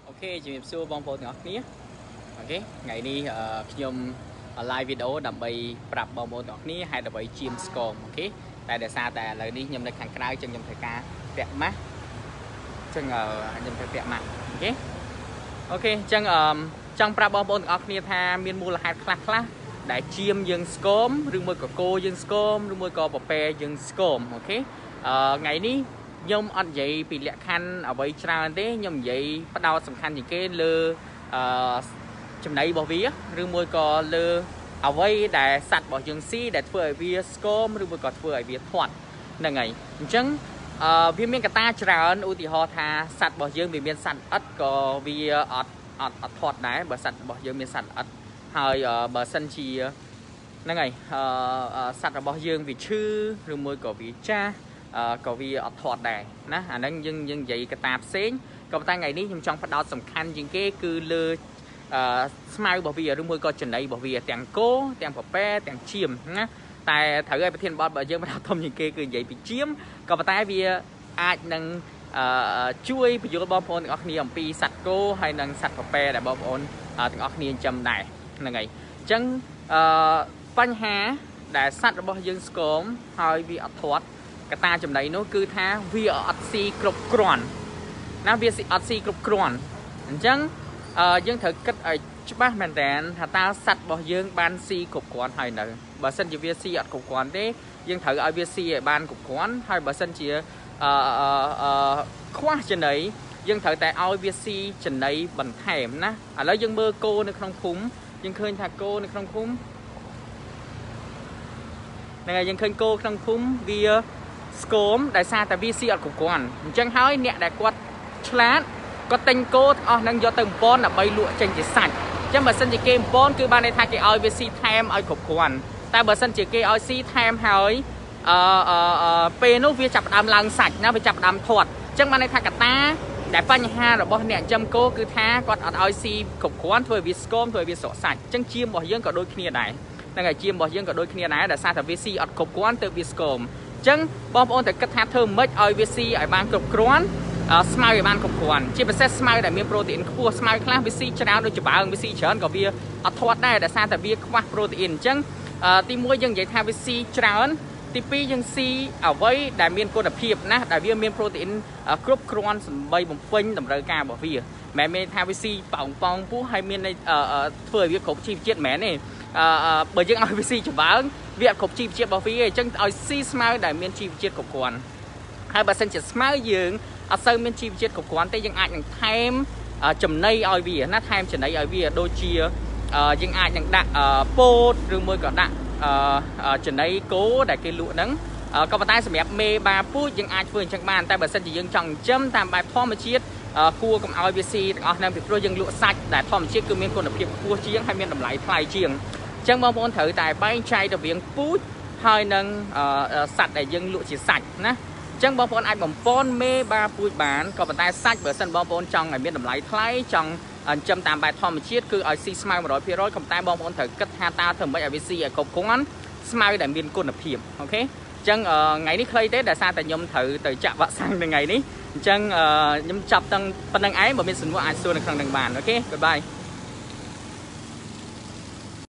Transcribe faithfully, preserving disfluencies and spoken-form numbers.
Ok, chị em xưa bong bóng ngọt ní. Ok, ngày đi nhôm live video đầm bay prap bong bóng ngọt ní hay đầm bay chim scom. Ok, tại để xa tại lời đi nhôm nơi kháng cái chân nhôm thời ca đẹp mắt chân ở nhôm thời đẹp mắt. Ok, ok chân trong prap bong bóng ngọt ní tha miền mù là hai class class đại chim dương scom, rừng môi có cô dương scom, rừng môi có bò pe dương scom. Ok, ngày ní nhôm ăn vậy bị lẹ khăn ở vậy trà thế nhôm vậy bắt đầu sầm khăn những cái lơ chấm này bỏ vía rư môi cò lơ ở vậy để sạch bỏ dương xi để phơi vía scom rư môi cò phơi vía thoát là ngày chẳng viên miếng ta trà ấn ưu tì ho tha sạch bỏ dương vì miếng sạch ất có vì ất ất ất thoát đấy bỏ sạch bỏ dương miếng sạch ất hơi bờ sân chi là ngày sạch bỏ dương vì chư rư môi cò vì cha có vì ở thoạt đài ná anh đang dân dân vậy cái tạp xén còn ta ngày ní trong phát đó sầm khăn những cái cứ lơ smile bảo vì ở trong môi coi trình đây bảo vì tiền cố tiền bảo pe tiền chiêm nhá tại thử ai thiên bọt bởi dân bắt đầu thông những cái cứ vậy bị chiếm còn ta vì ai đang chui ví dụ bom phun ở niềm pi sạch cố hay đang sạch bảo pe để bom phun ở niềm chầm này là ngày chẳngបញ្ហាដែលសัตว์របស់យើងស្គមហើយវាអត់ធាត់កតាចំណៃនោះគឺថាវាអត់ស៊ីគ្រប់គ្រាន់ណាវាអត់ស៊ីគ្រប់គ្រាន់អញ្ចឹងយើងត្រូវគិតឲ្យច្បាស់មែនតើថាតើសัตว์របស់យើងបានស៊ីគ្រប់គ្រាន់ហើយនៅបើសិនជាវាស៊ីអត់គ្រប់គ្រាន់ទេយើងត្រូវឲ្យវាស៊ីឲ្យបានគ្រប់គ្រាន់ហើយបើសិនជាអឺខ្វះចំណីយើងត្រូវតែឲ្យវាស៊ីចំណីបន្ថែមណាឥឡូវយើងមើលគោនៅក្នុងភូមិយើងឃើញថាគោនៅក្នុងភូមិហ្នឹងហើយយើងឃើញគោក្នុងភូមិវាស្គមដែលសារតែវាស៊ីអត់គ្រប់គ្រាន់អញ្ចឹងហើយអ្នកដែលគាត់ឆ្លាតគាត់ទិញគោទាំងអស់ហ្នឹងយកទៅបំពន់ដើម្បីលក់ចេញជាសាច់អញ្ចឹងបើសិនជាគេបំពន់គឺបានន័យថាគេឲ្យវាស៊ីថែមឲ្យគ្រប់គ្រាន់តែបើសិនជាគេឲ្យស៊ីថែមហើយអឺអឺពេលនោះវាចាប់ផ្ដើមឡើងសាច់ណាវាចាប់ផ្ដើមធាត់អញ្ចឹងបានន័យថាកតាដែលបញ្ហារបស់អ្នកចិញ្ចឹមគោគឺថាគាត់អត់ឲ្យស៊ីគ្រប់គ្រាន់ធ្វើឲ្យវាស្គមធ្វើឲ្យវាស្រកសាច់អញ្ចឹងជាមរបស់យើងក៏ដូចគ្នាដែរហ្នឹងហើយជាមរបស់យើងក៏ដូចគ្នាដែរដែលសារតែវាស៊ីអត់គ្រប់គ្រាន់ទៅវាស្គមចឹងបងប្អូនត្រូវគិតថាធ្វើម៉េចឲ្យវាស៊ីឲ្យបានគ្រប់គ្រាន់ស្មៅឲ្យបានគ្រប់គ្រាន់ជាពិសេសស្មៅដែលមានប្រូតេអ៊ីនខ្ពស់ស្មៅខ្លះវាស៊ីច្រើនដូចច្បើងវាស៊ីច្រើនក៏វាអត់ធាត់ដែរដោយសារតែវាខ្វះប្រូតេអ៊ីនអញ្ចឹងទីមួយយើងនិយាយថាវាស៊ីច្រើនទីពីរយើងស៊ីអ្វីដែលមានគុណភាពណាដែលវាមានប្រូតេអ៊ីនគ្រប់គ្រាន់ដើម្បីបំពេញតម្រូវការរបស់វាមិនមែនថាវាស៊ីប៉ោងប៉ោងពោះហើយមានធ្វើឲ្យវាគ្រប់ជីវជាតិមិនមែនទេបើយើងឲ្យវាស៊ីច្បើងវាអត់គ្រប់ជីវជាតិរបស់វាអញ្ចឹងឲ្យស៊ីស្មៅដែលមានជីវជាតិគ្រប់គ្រាន់ហើយបើសិនជាស្មៅយើងអត់សូវមានជីវជាតិគ្រប់គ្រាន់ទេយើងអាចនឹងថែមចំណីឲ្យវាណាថែមចំណីឲ្យវាដូចជាយើងអាចនឹងដាក់ពោតឬមួយក៏ដាក់ចំណីគោដែលគេលក់ហ្នឹងក៏ប៉ុន្តែសម្រាប់មេបាពូជយើងអាចធ្វើអញ្ចឹងបានតែបើសិនជាយើងចង់ចិញ្ចឹមតាមបែបធម្មជាតិគួរកុំឲ្យវាស៊ីទាំងអស់ហ្នឹងពីព្រោះយើងលក់សាច់ដែលធម្មជាតិគឺមានគុណភាពខ្ពស់ជាងហើយមានតម្លៃថ្លៃជាងអញ្ចឹងបងប្អូនត្រូវតែបែងចែករវាងពូជហើយនឹងសត្វដែលយើងលក់ជាសាច់ណាអញ្ចឹងបងប្អូនអាចបំពន់មេបាពូជបានក៏ប៉ុន្តែសាច់បើសិនបងប្អូនចង់ឲ្យមានតម្លៃថ្លៃចង់ចិញ្ចឹមតាមបែបធម្មជាតិគឺឲ្យស៊ីស្មៅ một trăm phần trăm ក៏ប៉ុន្តែបងប្អូនត្រូវគិតថាតើធ្វើម៉េចឲ្យវាស៊ីឲ្យគ្រប់គ្រាន់ស្មៅដែលមានគុណភាពអូខេអញ្ចឹងថ្ងៃនេះខ្លីទេដោយសារតែខ្ញុំត្រូវទៅចាក់វ៉ាក់សាំងនៅថ្ងៃនេះអញ្ចឹងខ្ញុំចាប់តាំងប៉ុណ្្នឹងឯងបើមានសំណួរអាចសួរនៅក្នុងនឹងបានអូខេ Goodbye